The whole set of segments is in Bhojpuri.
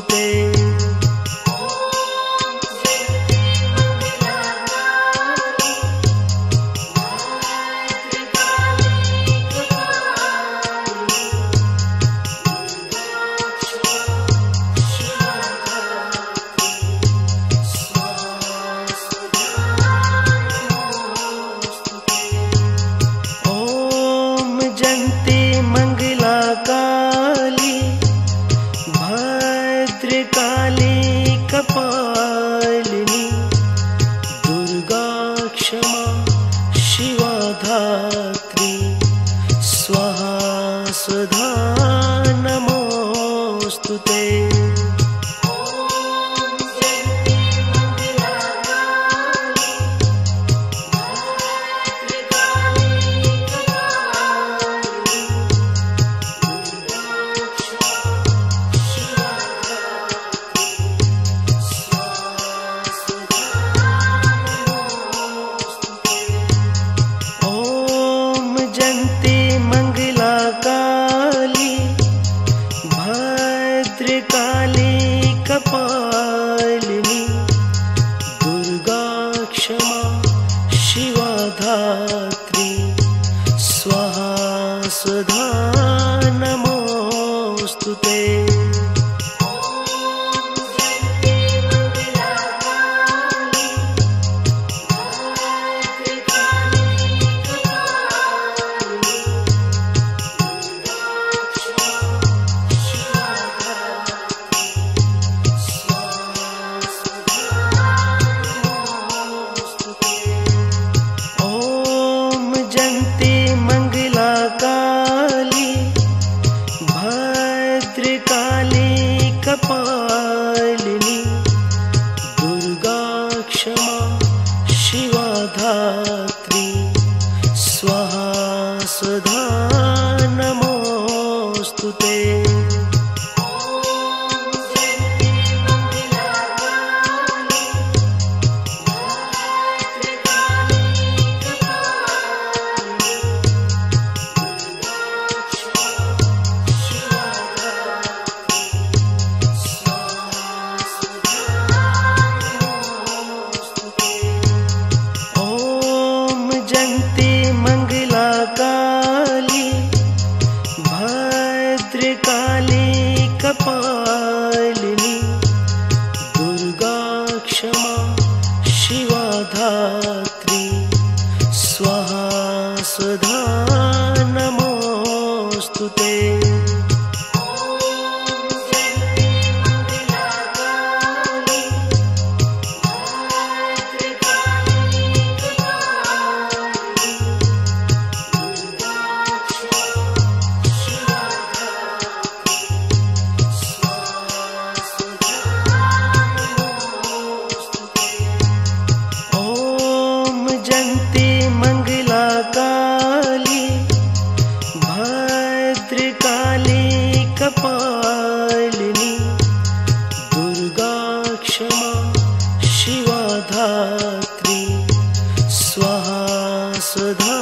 नमोस्तुते। जयन्ती मंगला काली भद्रकाली कपालिनी दुर्गा क्षमा शिवा धात्री स्वाहा स्वधा नमोस्तुते। जयन्ती मंगला काली भद्रकाली कपालिनी दुर्गा क्षमा शिवा धात्री स्वाहा स्वधा नमोस्तुते। जयन्ती मंगला काली भद्रकाली कपालिनी दुर्गा क्षमा शिवा धात्री स्वाहा स्वधा नमोस्तुते। जयन्ती मंगला काली भद्रकाली कपालिनी दुर्गा क्षमा शिवा धात्री स्वाहा स्वधा नमोस्तुते। जयन्ती मंगला काली भद्रकाली कपालिनी दुर्गा क्षमा शिवा धात्री स्वाहा स्वधा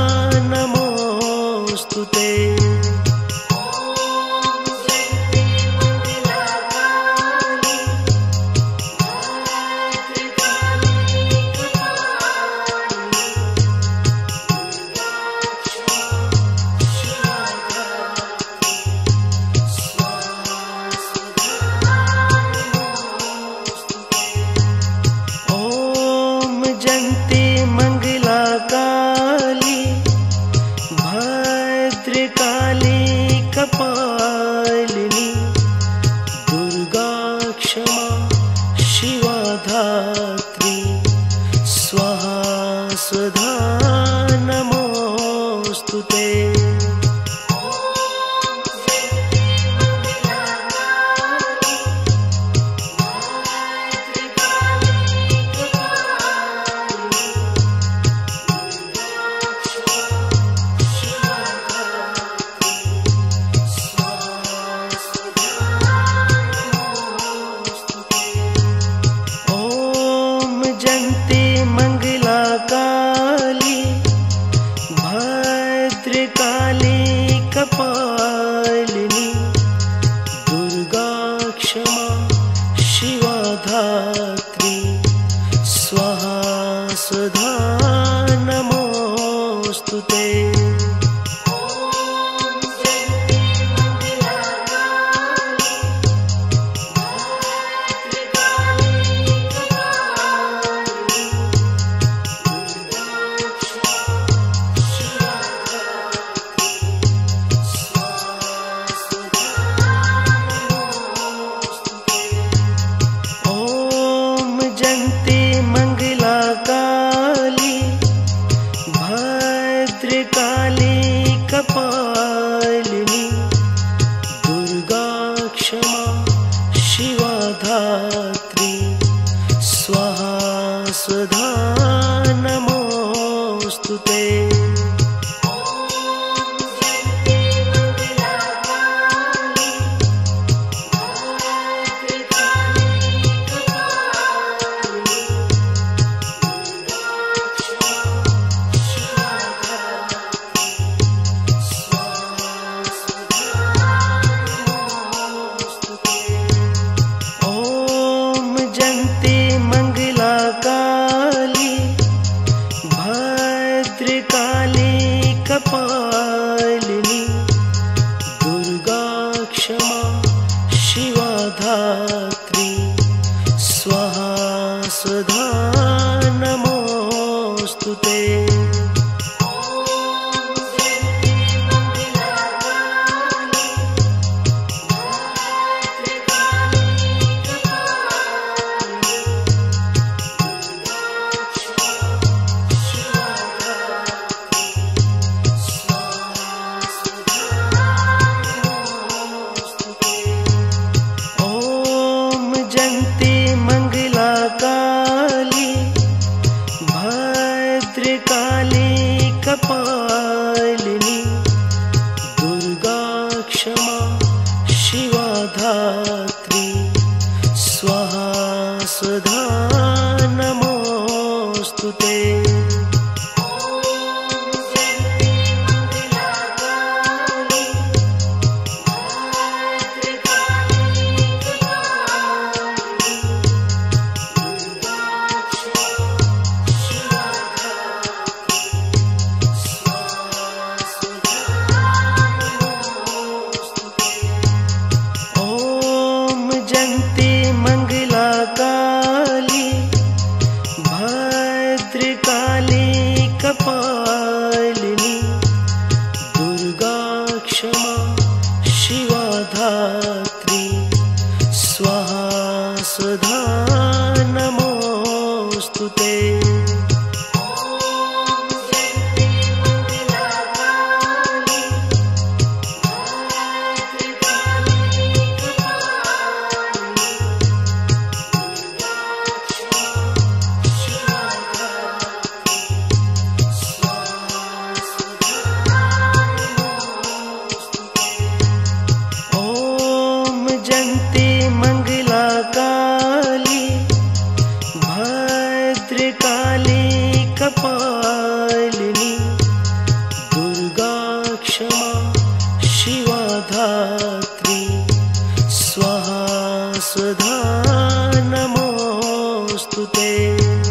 नमोस्तुते। जयन्ती मंगला काली भद्रकाली कपालिनी दुर्गा क्षमा शिवा धात्री स्वाहा स्वधा नमोस्तुते। जयन्ती मंगला काली भद्रकाली स्वधा नमोऽस्तु ते। कपालिनी दुर्गा क्षमा शिवा धात्री स्वाहा स्वधा नमोऽस्तु ते। कपालिनी दुर्गा क्षमा शिवा धात्री स्वाहा स्वधा नमोऽस्तु ते। कपालिनी दुर्गा क्षमा शिवा धात्री स्वाहा स्वधा नमोऽस्तु ते। कपालिनी दुर्गा क्षमा शिवा धात्री स्वाहा स्वधा नमोऽस्तु ते।